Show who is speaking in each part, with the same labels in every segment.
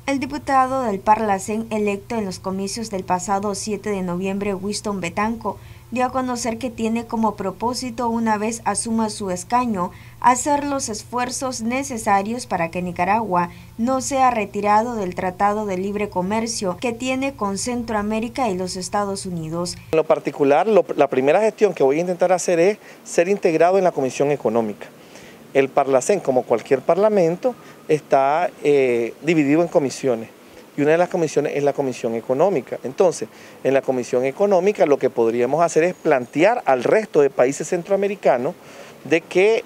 Speaker 1: El diputado del Parlacén electo en los comicios del pasado 7 de noviembre, Winston Betanco, dio a conocer que tiene como propósito, una vez asuma su escaño, hacer los esfuerzos necesarios para que Nicaragua no sea retirado del Tratado de Libre Comercio que tiene con Centroamérica y los Estados Unidos.
Speaker 2: En lo particular, la primera gestión que voy a intentar hacer es ser integrado en la Comisión Económica. El Parlacén, como cualquier parlamento, está dividido en comisiones y una de las comisiones es la Comisión Económica. Entonces, en la Comisión Económica lo que podríamos hacer es plantear al resto de países centroamericanos de que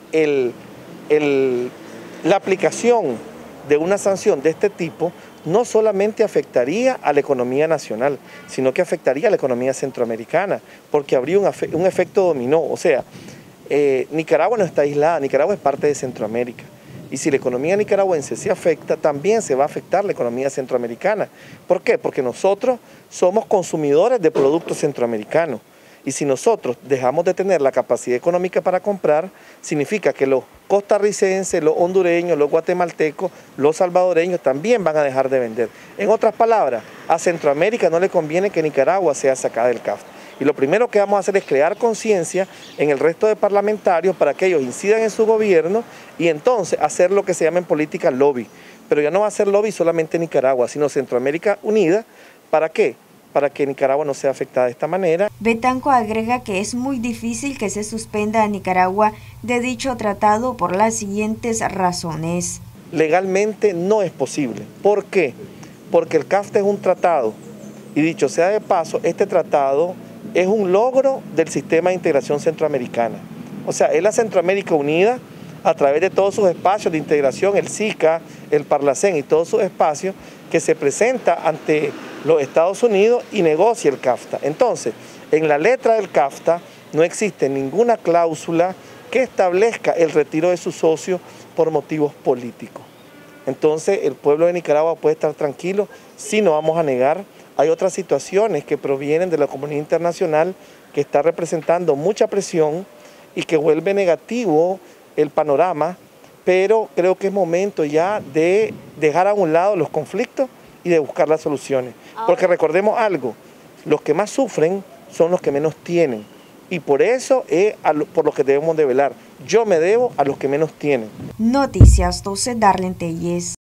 Speaker 2: la aplicación de una sanción de este tipo no solamente afectaría a la economía nacional, sino que afectaría a la economía centroamericana, porque habría un efecto dominó, o sea, Nicaragua no está aislada, Nicaragua es parte de Centroamérica. Y si la economía nicaragüense se afecta, también se va a afectar la economía centroamericana. ¿Por qué? Porque nosotros somos consumidores de productos centroamericanos. Y si nosotros dejamos de tener la capacidad económica para comprar, significa que los costarricenses, los hondureños, los guatemaltecos, los salvadoreños también van a dejar de vender. En otras palabras, a Centroamérica no le conviene que Nicaragua sea sacada del CAFTA. Y lo primero que vamos a hacer es crear conciencia en el resto de parlamentarios para que ellos incidan en su gobierno y entonces hacer lo que se llama en política lobby. Pero ya no va a ser lobby solamente Nicaragua, sino Centroamérica unida. ¿Para qué? Para que Nicaragua no sea afectada de esta manera.
Speaker 1: Betanco agrega que es muy difícil que se suspenda a Nicaragua de dicho tratado por las siguientes razones.
Speaker 2: Legalmente no es posible. ¿Por qué? Porque el CAFTA es un tratado y dicho sea de paso, este tratado es un logro del sistema de integración centroamericana. O sea, es la Centroamérica unida a través de todos sus espacios de integración, el SICA, el Parlacén y todos sus espacios, que se presenta ante los Estados Unidos y negocia el CAFTA. Entonces, en la letra del CAFTA no existe ninguna cláusula que establezca el retiro de sus socios por motivos políticos. Entonces, el pueblo de Nicaragua puede estar tranquilo, sí no vamos a negar. Hay otras situaciones que provienen de la comunidad internacional que está representando mucha presión y que vuelve negativo el panorama, pero creo que es momento ya de dejar a un lado los conflictos y de buscar las soluciones. Porque recordemos algo, los que más sufren son los que menos tienen y por eso es por lo que debemos de velar. Yo me debo a los que menos tienen.
Speaker 1: Noticias 12, Darlene Telles.